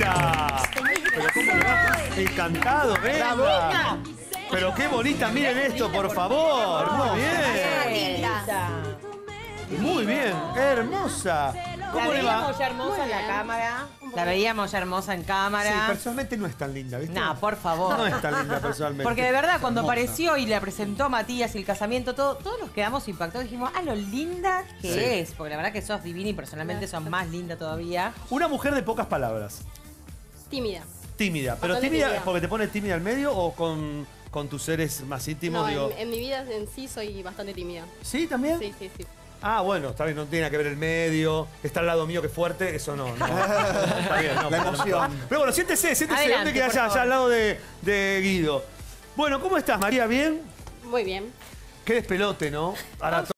Hola. Pero cómo le va. Encantado, venga. Pero qué bonita, miren esto, por favor. Muy bien. Muy bien, hermosa. ¿Cómo le va? La veíamos ya hermosa en la cámara. La veíamos ya hermosa en cámara. Sí, personalmente no es tan linda, ¿viste? No, por favor. No es tan linda personalmente. Porque de verdad, cuando Hermosa. apareció y le presentó a Matías y el casamiento, todos nos quedamos impactados. Dijimos, lo linda que Sí. es. Porque la verdad que sos divina y personalmente sos más linda todavía. Una mujer de pocas palabras. Tímida. Tímida. ¿Pero Bastante tímida tímida. porque te pones tímida al medio o con tus seres más íntimos? No, digo? en mi vida en sí soy bastante tímida. ¿Sí, también? Sí, sí, sí. Ah, bueno, está bien, no tiene nada que ver el medio, está al lado mío que es fuerte, eso no. Está bien, no. La emoción. Pero bueno, siéntese, Adelante, ¿dónde queda por allá favor. al lado de Guido? Bueno, ¿cómo estás, María? ¿Bien? Muy bien. Qué despelote, ¿no? Ahora